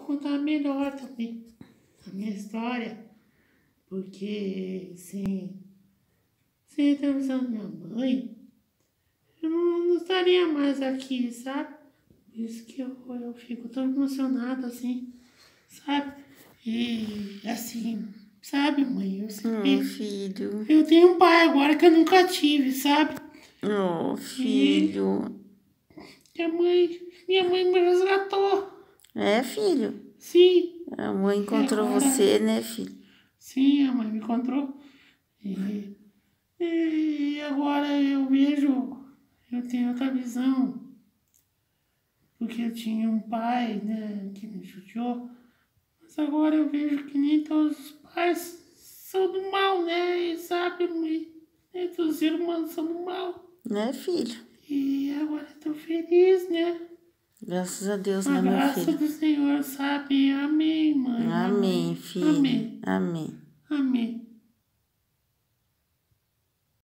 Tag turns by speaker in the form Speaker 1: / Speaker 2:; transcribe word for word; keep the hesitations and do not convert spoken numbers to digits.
Speaker 1: contar melhor também a minha história. Porque sem, sem a intervenção da minha mãe, eu não, não estaria mais aqui, sabe? Por isso que eu, eu fico tão emocionada assim, sabe? E assim, sabe, mãe? Eu sempre.
Speaker 2: Oh, filho.
Speaker 1: Eu tenho um pai agora que eu nunca tive, sabe?
Speaker 2: Oh, filho.
Speaker 1: E minha mãe, minha mãe me resgatou.
Speaker 2: É, filho?
Speaker 1: Sim.
Speaker 2: A mãe encontrou
Speaker 1: agora,
Speaker 2: você, né, filho?
Speaker 1: Sim, a mãe me encontrou. E, e agora eu vejo, eu tenho outra visão. Porque eu tinha um pai, né, que me judiou. Mas agora eu vejo que nem todos os pais são do mal, né? E sabe, mãe? Nem todos os irmãos são do mal.
Speaker 2: Né, filho?
Speaker 1: E agora eu tô feliz, né?
Speaker 2: Graças a Deus,
Speaker 1: A
Speaker 2: né, meu
Speaker 1: graça
Speaker 2: filho?
Speaker 1: do Senhor, sabe? Amém, mãe.
Speaker 2: Amém, filho.
Speaker 1: Amém.
Speaker 2: Amém.
Speaker 1: Amém.